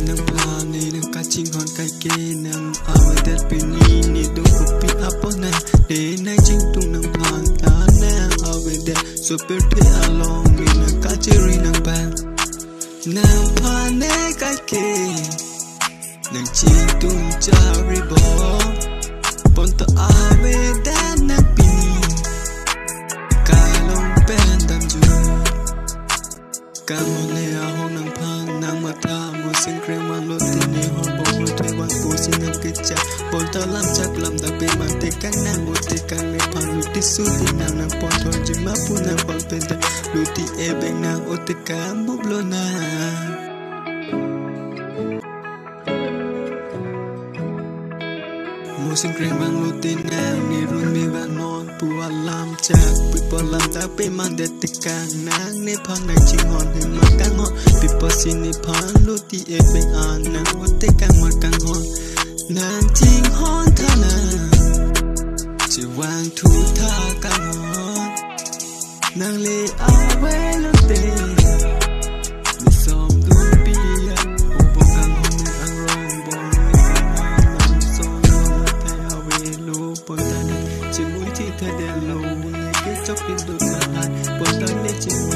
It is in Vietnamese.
nang plani nang kaching hon kai ke nang awe that pini ni do kupi apo na de na jing tung nang phang ta na awe that so perte along ni nang kachiri nang ba nang phane kai ke nang jing tung chari bo pon to awe that nang pini kalong pen dam ju kamone a hong nang phang nang matha mo sing krem man lo ti ni hon bo mo thai wan pu sing nang kicha pon to lam chak lam da pe man te kan nang mo te kan le phan lu ti su ti nang pon to ji ma pu nang pon pe da lu ti e beng nang o te ka mo blo na mo sing krem bang lu ti nang ni run mi ba non pu alam chak pi po lam da pe man de te kan nang ne phang nang ching hon he ma kan hon pi po sin ni phan lu ti e beng an nang o te kan ma kan hon nang ching hon tha na chỉ wang thu tha kan hon nang le awe lu te mi som du pi ya o bo kan hon ang rong bong ni nam so no te awe lu pon ta ni chỉ muốn chi tha de lo ni ke chok pin du na hai pon ta ni chỉ